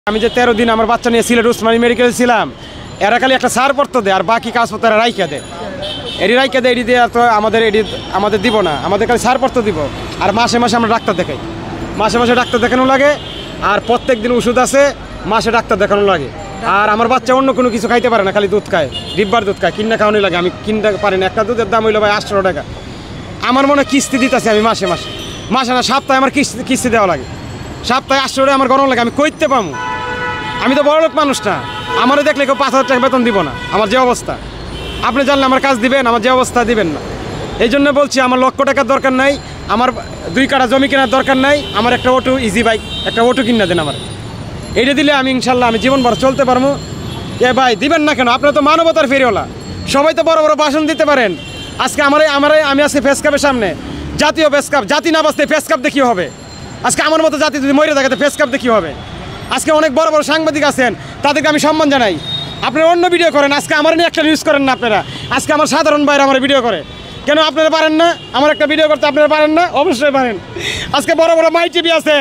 আমি যে 13 দিন আমার বাচ্চা নিয়ে সিলেট উসমানী মেডিকেলে ছিলাম, এরা খালি একটা ছাড়পত্র দেয় আর বাকি কাগজপত্র এরা রাইখা দেয়। রাইখা দেয়, এটি দিয়ে তো আমাদের দিব না, আমাদের খালি ছাড়পত্র দিব। আর মাসে মাসে আমরা ডাক্তার দেখাই, মাসে মাসে ডাক্তার দেখানো লাগে। আর প্রত্যেক দিন ওষুধ আছে, মাসে ডাক্তার দেখানো লাগে। আর আমার বাচ্চা অন্য কোনো কিছু খাইতে পারে না, খালি দুধ খায়, ডিব্বার দুধ খায়, কিনা খাওয়ানো লাগে। আমি কিনতে পারি না, একটা দুধের দাম হইলো ভাই 800 টাকা। আমার মনে কিস্তি দিতেছে আমি মাসে মাসে, মাসে না সপ্তাহে আমার কিস্তি দেওয়া লাগে। সপ্তাহে 800 টাকা আমার গরম লাগে, আমি কইতে পাবো? আমি তো বড়লোক মানুষ না, আমারও দেখলে কেউ 5000 টাকা বেতন দিব না। আমার যে অবস্থা, আপনি জানলে আমার কাজ দিবেন, আমার যে অবস্থা দিবেন না। এই জন্য বলছি আমার লক্ষ টাকার দরকার নাই, আমার 2 কাঠা জমি কেনার দরকার নাই, আমার একটা অটো ইজি বাইক, একটা অটো কিনা দেন আমার। এইটা দিলে আমি ইনশাল্লাহ আমি জীবনভর চলতে পারবো। এ ভাই দিবেন না কেন? আপনারা তো মানবতার ফেরিওয়ালা, সবাই তো বড় বড় ভাষণ দিতে পারেন। আজকে আমি আজকে ফেস কাপের সামনে, জাতীয় ফেস কাপ, জাতি না বাঁচতে ফেস কাপ দেখি হবে। আজকে আমার মতো জাতি যদি মরে থাকে ফেস কাপ দেখি হবে। আজকে অনেক বড় বড় সাংবাদিক আছেন, তাদেরকে আমি সম্মান জানাই। আপনারা অন্য ভিডিও করেন, আজকে আমার নিয়ে একটা নিউজ করেন না আপনারা। আজকে আমার সাধারণ ভাইরা আমার ভিডিও করে, কেন আপনারা পারেন না? আমার একটা ভিডিও করতে আপনারা পারেন না? অবশ্যই পারেন। আজকে বড় বড় মাই টিভি আছে,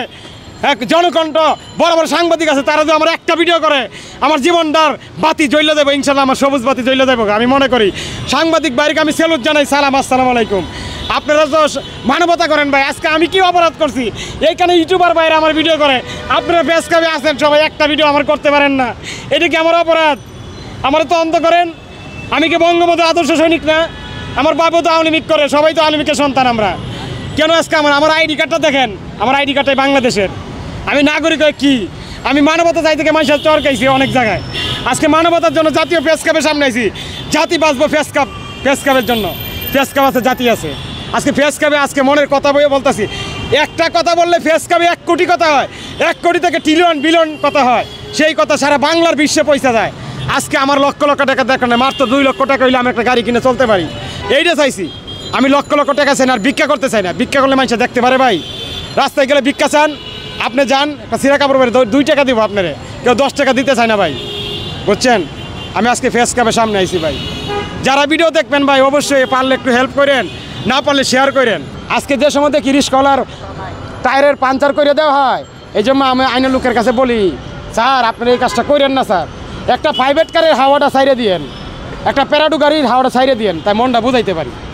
জনকণ্ঠ, বড় বড় সাংবাদিক আছে, তারা যদি আমার একটা ভিডিও করে আমার জীবনটার বাতি জ্বলে দেবো ইনশাল্লাহ, আমার সবুজ বাতি জ্বলে দেবো। আমি মনে করি সাংবাদিক ভাইকে আমি স্যালুট জানাই, সালাম, আসসালামু আলাইকুম। আপনারা তো মানবতা করেন ভাই। আজকে আমি কি অপরাধ করছি? এইখানে ইউটিউবার ভাইরা আমার ভিডিও করে, আপনারা ফেস কাপে আসেন সবাই, একটা ভিডিও আমার করতে পারেন না। এটা কি আমার অপরাধ? আমার তো অন্ত করেন। আমি কি বঙ্গবন্ধু আদর্শ সৈনিক না? আমার বাবু তো আওয়ামী লীগ করে, সবাই তো আওয়ামী লীগের সন্তান আমরা। কেন আজকে আমার আইডি কার্ডটা দেখেন, আমার আইডি কার্ডটাই বাংলাদেশের। আমি নাগরিক কি? আমি মানবতা চাই থেকে মানুষের চরকাইছি অনেক জায়গায়। আজকে মানবতার জন্য জাতীয় ফেস কাপের সামনে আইছি, জাতি বাঁচবো ফেস কাপের জন্য। ফেস কাপ আছে, জাতি আছে। আজকে ফেস কাপে আজকে মনের কথা বলে বলতেছি। একটা কথা বললে ফেস কাপে 1 কোটি কথা হয়, 1 কোটি থেকে ট্রিলিয়ন বিলিয়ন কথা হয়। সেই কথা সারা বাংলার বিশ্বে পয়সা যায়। আজকে আমার লক্ষ লক্ষ টাকা দরকার নেই, মাত্র 2 লক্ষ টাকা হইলে আমি একটা গাড়ি কিনে চলতে পারি। এইটা চাইছি আমি, লক্ষ লক্ষ টাকা চাই না। আর ভিক্ষা করতে চাই না, ভিক্ষা করলে মানুষ দেখতে পারে ভাই। রাস্তায় গেলে ভিক্ষা চান, আপনি যান, একটা সিরা কাপড় পরে 2 টাকা দিব আপনারে, কেউ 10 টাকা দিতে চায় না ভাই, বুঝছেন? আমি আজকে ফেস কাপের সামনে আইছি ভাই। যারা ভিডিও দেখবেন ভাই অবশ্যই পারলে একটু হেল্প করেন, না পারলে শেয়ার করেন। আজকে যে সময় দেখি রিস্কলার টায়ারের পাঞ্চার করে দেওয়া হয়, এই জন্য আমি আইনের লোকের কাছে বলি, স্যার আপনারা এই কাজটা করেন না স্যার। একটা প্রাইভেট কারের হাওয়াটা সাইরে দিয়েন, একটা প্যারাডু গাড়ির হাওয়াটা সাইরে দিয়েন, তাই মনটা বুঝাইতে পারি।